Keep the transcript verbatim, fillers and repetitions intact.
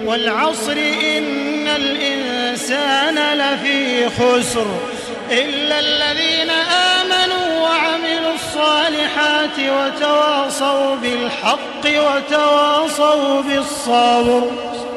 والعصر إن الإنسان لفي خسر إلا الذين آمنوا وعملوا الصالحات وتواصوا بالحق وتواصوا بالصبر.